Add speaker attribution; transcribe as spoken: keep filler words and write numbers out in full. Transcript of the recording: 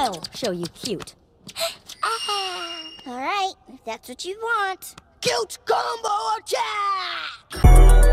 Speaker 1: I'll show you cute.
Speaker 2: All right, if that's what you want. Cute combo attack!